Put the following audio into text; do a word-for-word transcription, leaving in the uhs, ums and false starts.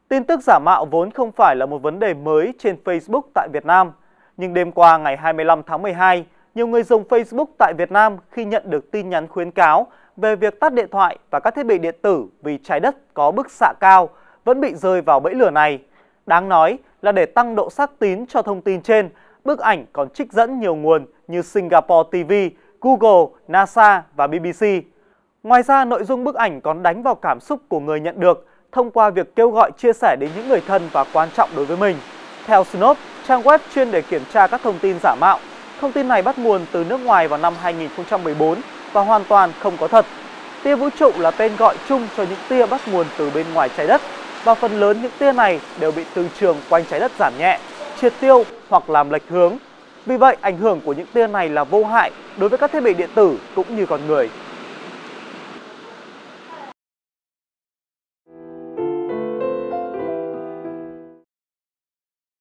Tin tức giả mạo vốn không phải là một vấn đề mới trên Facebook tại Việt Nam. Nhưng đêm qua ngày hai mươi lăm tháng mười hai, nhiều người dùng Facebook tại Việt Nam khi nhận được tin nhắn khuyến cáo về việc tắt điện thoại và các thiết bị điện tử vì trái đất có bức xạ cao vẫn bị rơi vào bẫy lừa này. Đáng nói là để tăng độ xác tín cho thông tin trên, bức ảnh còn trích dẫn nhiều nguồn như Singapore ti vi, Google, NASA và B B C. Ngoài ra, nội dung bức ảnh còn đánh vào cảm xúc của người nhận được thông qua việc kêu gọi chia sẻ đến những người thân và quan trọng đối với mình. Theo Snopes, trang web chuyên để kiểm tra các thông tin giả mạo, thông tin này bắt nguồn từ nước ngoài vào năm hai nghìn không trăm mười bốn và hoàn toàn không có thật. Tia vũ trụ là tên gọi chung cho những tia bắt nguồn từ bên ngoài trái đất, và phần lớn những tia này đều bị từ trường quanh trái đất giảm nhẹ, triệt tiêu hoặc làm lệch hướng. Vì vậy, ảnh hưởng của những tia này là vô hại đối với các thiết bị điện tử cũng như con người.